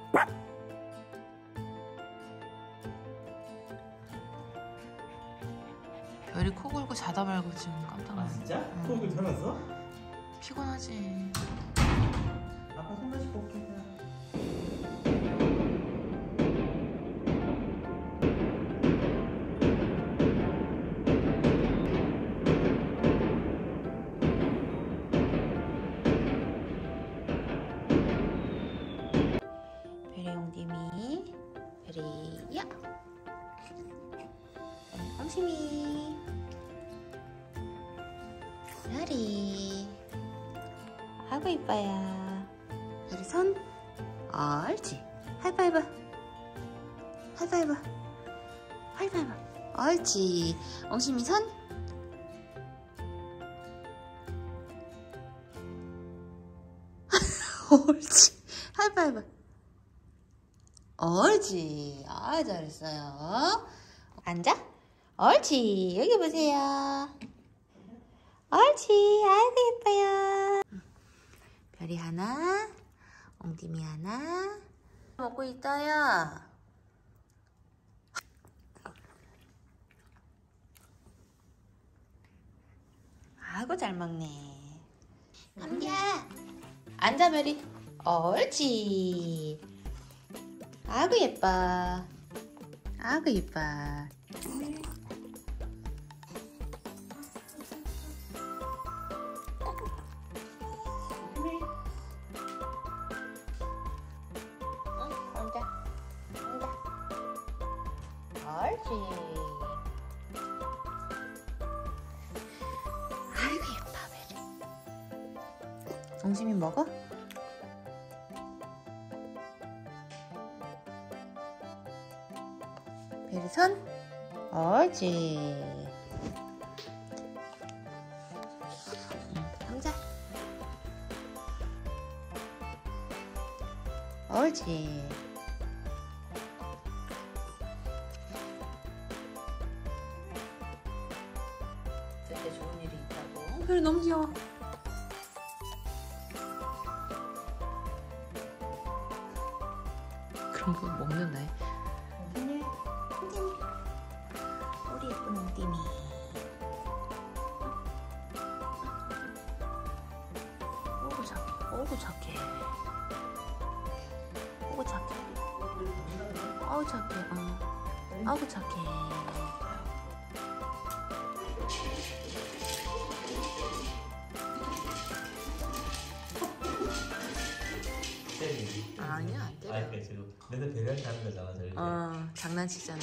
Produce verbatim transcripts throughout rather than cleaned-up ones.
별이 코 골고 자다 말고 지금 깜짝 놀랐어. 아 진짜? 응. 코 골고 자랐어? 피곤하지. 아빠 손 씻고 올게. 별이 옹dim이 별이야. 옹심이 별이. 아이고 이뻐요. 별이 손. 옳지. 하이파이브. 하이파이브. 하이파이브. 옳지. 옹심이 손. 옳지. 하이파이브. 옳지. 아, 잘했어요. 앉아. 옳지. 여기 보세요. 옳지. 아이고 예뻐요. 별이 하나, 옹dim이 하나. 먹고 있어요. 아이고 잘 먹네. 감자. 앉아 별이. 옳지. 아이고 예뻐. 아이고 예뻐. 응, 앉아. 앉아. 옳지. 아이고 예뻐 별이. 옹심이 먹어? 별이 손. 옳지. 앉아. 옳지. 그때 좋은 일이 있다고. 별이 너무 귀여워. 그런 거 먹는다. 옹dim이. 옹dim이. 우리 예쁜 옹dim이. 오구 착해. 오구 착해. 오구 착해. 아우 착해. 어. 아우 착해. 때리기. 아니야 안 때려. 아니 지금 내가 배려하지 않는 거잖아 저희. 어 장난치잖아.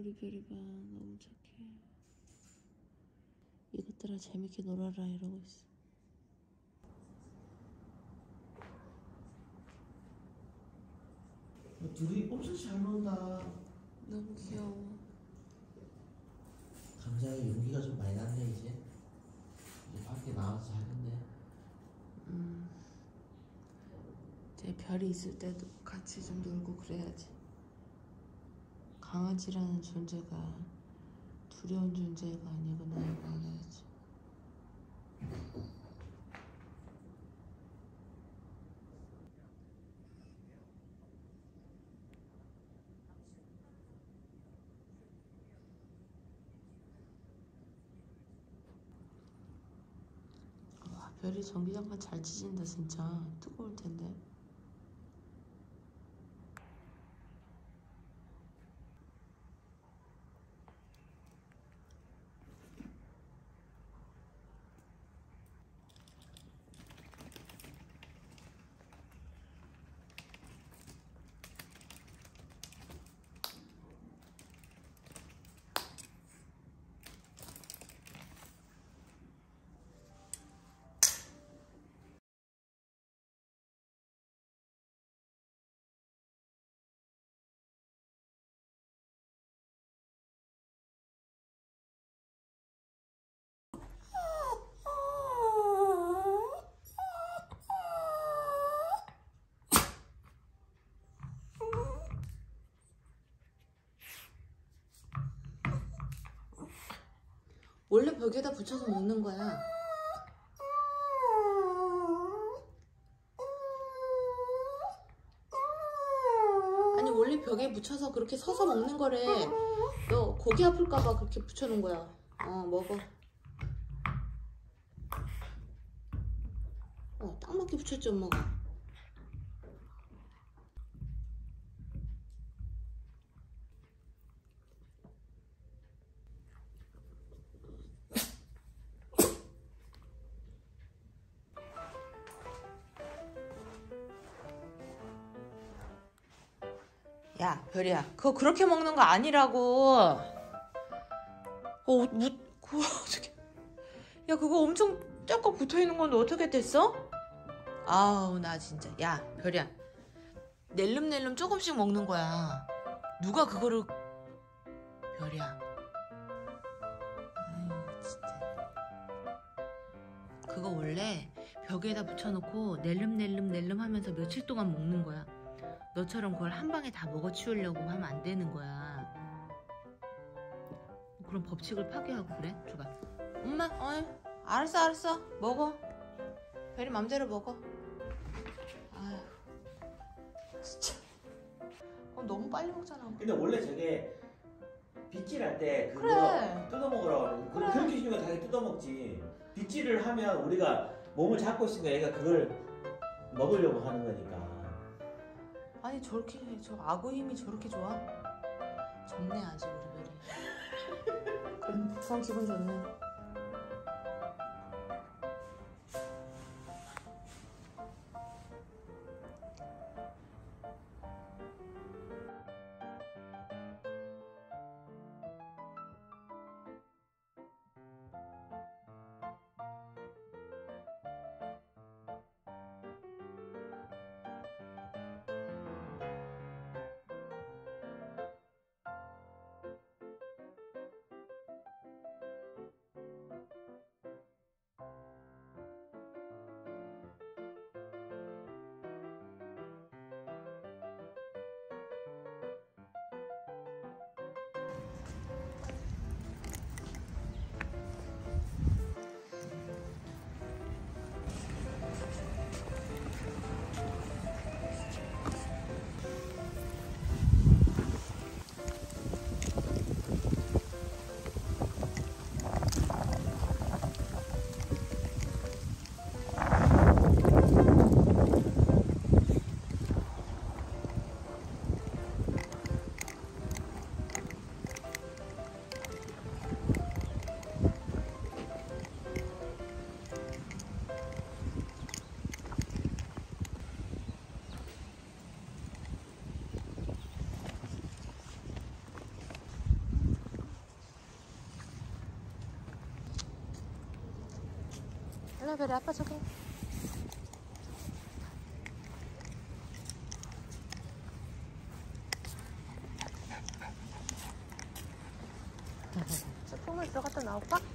우리 별이 봐. 너무 착해. 이것들아 재밌게 놀아라 이러고 있어. 둘이 엄청 잘 논다. 너무 귀여워. 감자에 용기가 좀 많이 났네 이제. 이제 밖에 나와서 하는데. 음. 제 별이 있을 때도 같이 좀 놀고 그래야지. 강아지라는 존재가 두려운 존재가 아니구나 이거 알아야지. 와, 별이 전기장판 잘 치진다 진짜. 뜨거울 텐데. 원래 벽에다 붙여서 먹는 거야. 아니 원래 벽에 붙여서 그렇게 서서 먹는 거래. 너 고기 아플까봐 그렇게 붙여놓은 거야. 어 먹어. 어 딱 맞게 붙였지 엄마가. 야 별이야 그거 그렇게 먹는 거 아니라고. 어 무.. 그거 어떻게 야 그거 엄청 쫙꽉 붙어있는 건데 어떻게 됐어? 아우 나 진짜. 야 별이야 낼름낼름 조금씩 먹는 거야. 누가 그거를. 별이야 아유 진짜. 그거 원래 벽에다 붙여놓고 낼름낼름 낼름 하면서 며칠 동안 먹는 거야. 너처럼 그걸 한 방에 다 먹어 치우려고 하면 안 되는 거야. 그럼 법칙을 파괴하고 그래? 줘봐. 엄마, 어이, 알았어, 알았어. 먹어. 별이 맘대로 먹어. 아휴, 진짜. 어, 너무 빨리 먹잖아. 근데 원래 저게 빗질할 때 그거 그래. 뜯어먹으라고. 그래. 그렇게 주면 당연히 뜯어먹지. 빗질을 하면 우리가 몸을 잡고 있으니까 얘가 그걸 먹으려고 하는 거니까. 아니 저렇게 저 악어 힘이 저렇게 좋아? 좋네 아주 우리 별이. 그럼 기분 좋네. 자, 별이 아빠 저기. 자, 통을 들어갔다 나올까?